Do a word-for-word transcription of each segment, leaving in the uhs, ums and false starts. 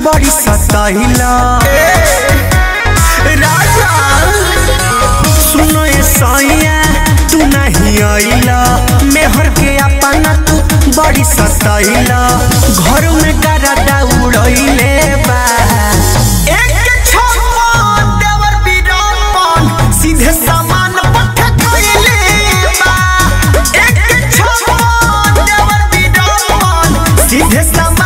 बड़ी सताइला राजा सुनो ये सैया तू नहीं आइला मेहर के अपना तू बड़ी सताइला घर में गरादा उड़ैले बा एक छप्पन देवर बीरापन सीधे सामान पट्ठा खइले बा एक छप्पन देवर बीरापन सीधे सामान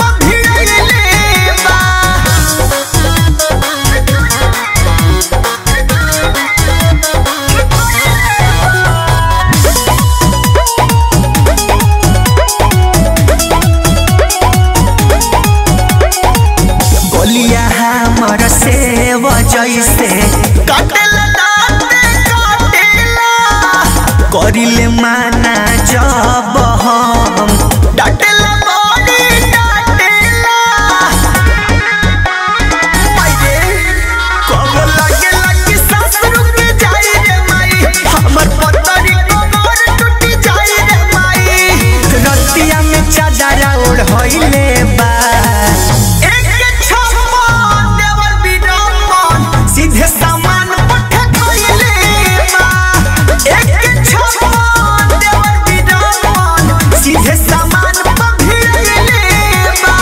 जैसे काटेला दाते काटेला करिले माना जब हम डाटेला बॉडी डाटेला माये कब लगे लगे सांस रुक जाई रे माई हमर पतरी कमर टूटी जाई रे माई रतिया में चादरा ओढ़ होइले बा सीधे सामान पट्ठा खइले बा एक छप्पन देवर बीरापन सीधे सामान भिड़ैले बा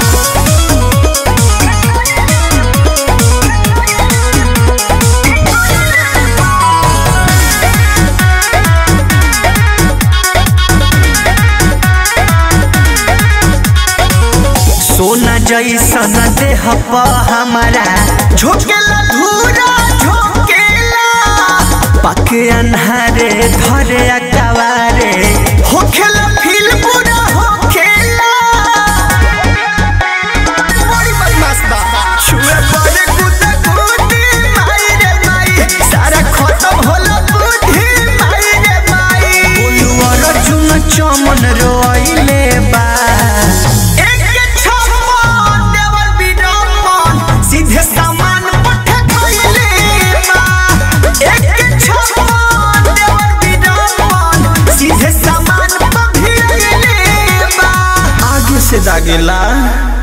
सोना जैसन देह प हमारा झोंकेला धूरा झोंकेला पके अन्हारे धरे अकवारे होखेला फील पूरा होखेला बड़ी बदमाश बा छुए पड़े गुदा गुदी माई रे माई सारा खत्म होला बुद्धि माई रे माई बोलुआ रजुन चमन रोइले बा सीधे सामान पट्ठा खइले बा एक छप्पन देवर बीरापन सीधे सामान भिड़ैले बा आगे से दागेला।